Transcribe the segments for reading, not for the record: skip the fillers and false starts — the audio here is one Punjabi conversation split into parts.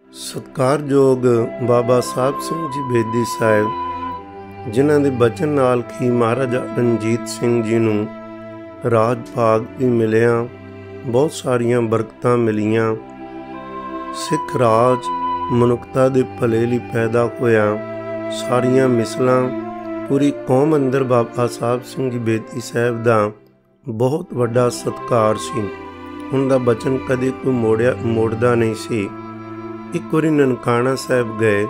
ਸਤਿਕਾਰਯੋਗ ਬਾਬਾ ਸਾਹਿਬ ਸਿੰਘ ਜੀ ਬੇਦੀ ਸਾਹਿਬ, ਜਿਨ੍ਹਾਂ ਦੇ ਬਚਨ ਨਾਲ ਹੀ ਮਹਾਰਾਜਾ ਰਣਜੀਤ ਸਿੰਘ ਜੀ ਨੂੰ ਰਾਜ ਭਾਗ ਵੀ ਮਿਲਿਆ, ਬਹੁਤ ਸਾਰੀਆਂ ਬਰਕਤਾਂ ਮਿਲੀਆਂ। ਸਿੱਖ ਰਾਜ ਮਨੁੱਖਤਾ ਦੇ ਭਲੇ ਲਈ ਪੈਦਾ ਹੋਇਆ। ਸਾਰੀਆਂ ਮਿਸਲਾਂ ਪੂਰੀ ਕੌਮ ਅੰਦਰ ਬਾਬਾ ਸਾਹਿਬ ਸਿੰਘ ਜੀ ਬੇਦੀ ਸਾਹਿਬ ਦਾ ਬਹੁਤ ਵੱਡਾ ਸਤਿਕਾਰ ਸੀ। ਉਹਨਾਂ ਦਾ ਬਚਨ ਕਦੇ ਕੋਈ ਮੋੜਦਾ ਨਹੀਂ ਸੀ। ਇੱਕ ਵਾਰੀ ਨਨਕਾਣਾ ਸਾਹਿਬ ਗਏ,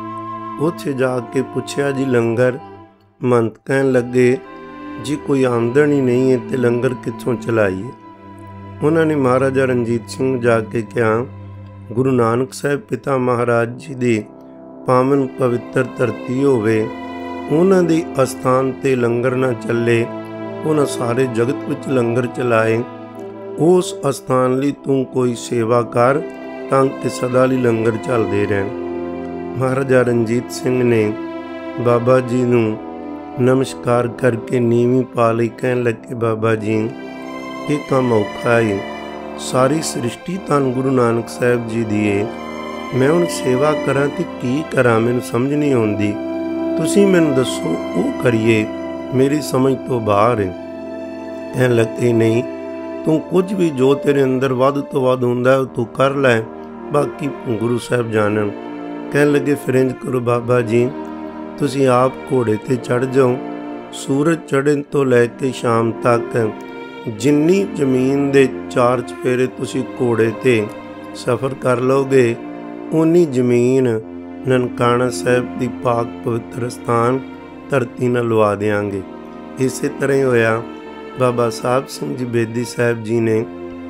ਉੱਥੇ ਜਾ ਕੇ ਪੁੱਛਿਆ ਜੀ ਲੰਗਰ। ਮੰਤ ਕਹਿਣ ਲੱਗੇ ਜੀ ਕੋਈ ਆਮਦਨ ਹੀ ਨਹੀਂ ਹੈ ਤੇ ਲੰਗਰ ਕਿੱਥੋਂ ਚਲਾਈਏ। ਉਹਨਾਂ ਨੇ ਮਹਾਰਾਜਾ ਰਣਜੀਤ ਸਿੰਘ ਜਾ ਕੇ ਕਿਹਾ, ਗੁਰੂ ਨਾਨਕ ਸਾਹਿਬ ਪਿਤਾ ਮਹਾਰਾਜ ਜੀ ਦੀ ਪਾਵਨ ਪਵਿੱਤਰ ਧਰਤੀ ਹੋਵੇ, ਉਹਨਾਂ ਦੇ ਅਸਥਾਨ ਤੇ ਲੰਗਰ ਨਾ ਚੱਲੇ, ਉਹਨਾਂ ਸਾਰੇ ਜਗਤ ਵਿੱਚ ਲੰਗਰ ਚਲਾਏ। ਉਸ ਅਸਥਾਨ ਲਈ ਤੂੰ ਕੋਈ ਸੇਵਾ ਕਰ ਤਾਂ ਕਿ ਸਦਾ ਲਈ ਲੰਗਰ ਚੱਲਦੇ ਰਹਿਣ। ਮਹਾਰਾਜਾ ਰਣਜੀਤ ਸਿੰਘ ਨੇ ਬਾਬਾ ਜੀ ਨੂੰ ਨਮਸਕਾਰ ਕਰਕੇ ਨੀਵੀਂ ਪਾ ਲਈ। ਕਹਿਣ ਲੱਗੇ, ਬਾਬਾ ਜੀ ਇਹ ਕੰਮ ਔਖਾ ਹੈ, ਸਾਰੀ ਸ੍ਰਿਸ਼ਟੀ ਧੰਨ ਗੁਰੂ ਨਾਨਕ ਸਾਹਿਬ ਜੀ ਦੀ ਹੈ, ਮੈਂ ਹੁਣ ਸੇਵਾ ਕਰਾਂ ਤੇ ਕੀ ਕਰਾਂ, ਮੈਨੂੰ ਸਮਝ ਨਹੀਂ ਆਉਂਦੀ, ਤੁਸੀਂ ਮੈਨੂੰ ਦੱਸੋ ਉਹ ਕਰੀਏ, ਮੇਰੀ ਸਮਝ ਤੋਂ ਬਾਹਰ ਹੈ। ਕਹਿਣ ਲੱਗੇ, ਨਹੀਂ ਤੂੰ ਕੁਝ ਵੀ ਜੋ ਤੇਰੇ ਅੰਦਰ ਵੱਧ ਤੋਂ ਵੱਧ ਹੁੰਦਾ ਉਹ ਤੂੰ ਕਰ ਲੈ, ਬਾਕੀ ਗੁਰੂ ਸਾਹਿਬ ਜਾਣਨ। ਕਹਿਣ ਲੱਗੇ, ਫਿਰ ਇੰਝ ਕਰੋ ਬਾਬਾ ਜੀ, ਤੁਸੀਂ ਆਪ ਘੋੜੇ ਤੇ ਚੜ੍ਹ ਜਾਓ, ਸੂਰਜ ਚੜ੍ਹਨ ਤੋਂ ਲੈ ਕੇ ਸ਼ਾਮ ਤੱਕ ਜਿੰਨੀ ਜ਼ਮੀਨ ਦੇ 4 ਚੁਫੇਰੇ ਤੁਸੀਂ ਘੋੜੇ ਤੇ ਸਫ਼ਰ ਕਰ ਲਓਗੇ, ਉਨੀ ਜ਼ਮੀਨ ਨਨਕਾਣਾ ਸਾਹਿਬ ਦੀ ਪਾਕ ਪਵਿੱਤਰ ਸਥਾਨ ਧਰਤੀ ਨਾਲ ਲਵਾ ਦਿਆਂਗੇ। ਇਸੇ ਤਰ੍ਹਾਂ ਹੀ ਹੋਇਆ। ਬਾਬਾ ਸਾਹਿਬ ਸਿੰਘ ਜੀ ਬੇਦੀ ਸਾਹਿਬ ਜੀ ਨੇ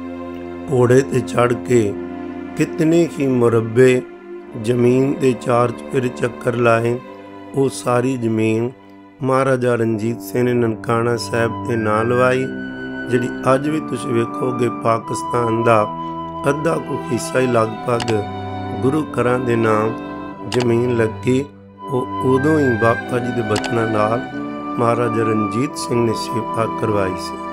ਘੋੜੇ ਤੇ ਚੜ੍ਹ ਕੇ ਕਿਤਨੇ ਹੀ ਮੁਰੱਬੇ ਜ਼ਮੀਨ ਦੇ 4 ਚੁਫੇਰੇ ਚੱਕਰ ਲਾਏ। ਉਹ ਸਾਰੀ ਜ਼ਮੀਨ ਮਹਾਰਾਜਾ ਰਣਜੀਤ ਸਿੰਘ ਨੇ ਨਨਕਾਣਾ ਸਾਹਿਬ ਦੇ ਨਾਂ ਲਵਾਈ, ਜਿਹੜੀ ਅੱਜ ਵੀ ਤੁਸੀਂ ਵੇਖੋਗੇ ਪਾਕਿਸਤਾਨ ਦਾ ਅੱਧਾ ਕੁ ਹਿੱਸਾ ਹੀ ਲਗਭਗ ਗੁਰੂ ਘਰਾਂ ਦੇ ਨਾਮ ਜ਼ਮੀਨ ਲੱਗੀ। ਉਹ ਉਦੋਂ ਹੀ ਬਾਬਾ ਜੀ ਦੇ ਬਚਨਾਂ ਨਾਲ ਮਹਾਰਾਜਾ ਰਣਜੀਤ ਸਿੰਘ ਨੇ ਸੇਵਾ ਕਰਵਾਈ ਸੀ।